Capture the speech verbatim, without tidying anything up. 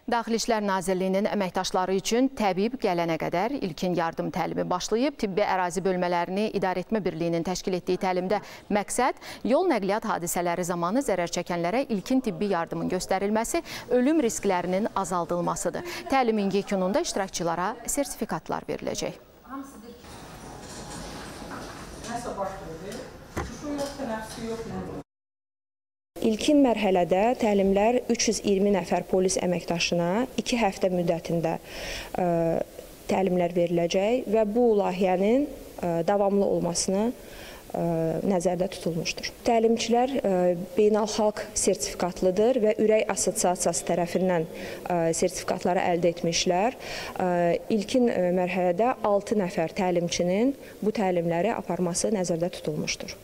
Daxili İşlər Nazirliyinin əməkdaşları üçün təbib gələnə qədər ilkin yardım təlimi başlayıb. Tibbi ərazi bölmələrini İdarə Etmə Birliyinin təşkil etdiyi təlimdə məqsəd yol nəqliyyat hadisələri zamanı zərər çəkənlərə ilkin tibbi yardımın göstərilməsi, ölüm risklərinin azaldılmasıdır. Təlimin yekununda iştirakçılara sertifikatlar veriləcək. İlkin mərhələdə təlimlər üç yüz iyirmi nəfər polis əməkdaşına iki həftə müddətində ə, təlimlər veriləcək və bu layihənin ə, davamlı olmasını ə, nəzərdə tutulmuşdur. Təlimçilər ə, beynəlxalq sertifikatlıdır və Ürək Assosiasiyası tərəfindən ə, sertifikatları əldə etmişlər. Ə, ilkin ə, mərhələdə altı nəfər təlimçinin bu təlimləri aparması nəzərdə tutulmuşdur.